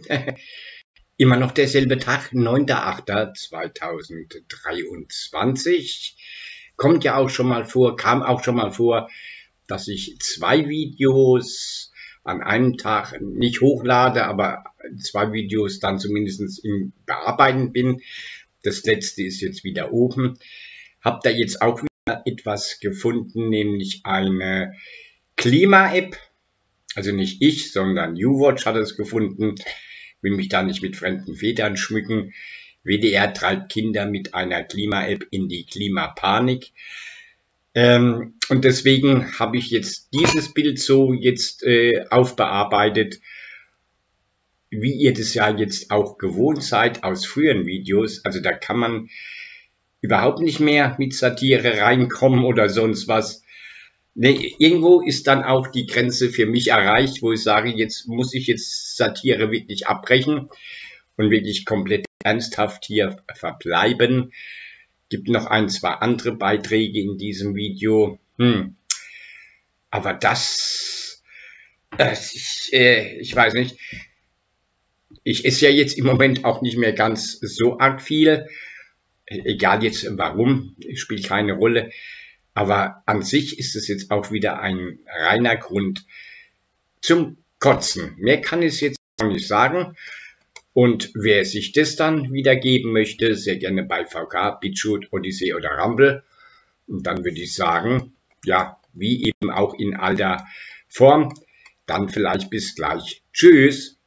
Immer noch derselbe Tag, 9.8.2023. Kommt ja auch schon mal vor, kam auch schon mal vor, dass ich 2 Videos an einem Tag nicht hochlade, aber 2 Videos dann zumindest im Bearbeiten bin. Das letzte ist jetzt wieder oben. Hab da jetzt auch wieder etwas gefunden, nämlich eine Klima-App. Also nicht ich, sondern YouWatch hat es gefunden. Will mich da nicht mit fremden Federn schmücken. WDR treibt Kinder mit einer Klima-App in die Klimapanik. Und deswegen habe ich jetzt dieses Bild so jetzt aufbearbeitet, wie ihr das ja jetzt auch gewohnt seid aus früheren Videos. Also da kann man überhaupt nicht mehr mit Satire reinkommen oder sonst was. Nee, irgendwo ist dann auch die Grenze für mich erreicht, wo ich sage, jetzt muss ich jetzt Satire wirklich abbrechen und wirklich komplett ernsthaft hier verbleiben. Gibt noch 1, 2 andere Beiträge in diesem Video. Aber das, ich weiß nicht. Ich esse ja jetzt im Moment auch nicht mehr ganz so arg viel. Egal jetzt warum, spielt keine Rolle. Aber an sich ist es jetzt auch wieder ein reiner Grund zum Kotzen. Mehr kann ich jetzt nicht sagen. Und wer sich das dann wiedergeben möchte, sehr gerne bei VK, BitChute, Odyssey oder Rumble. Und dann würde ich sagen, ja, wie eben auch in alter Form, dann vielleicht bis gleich. Tschüss.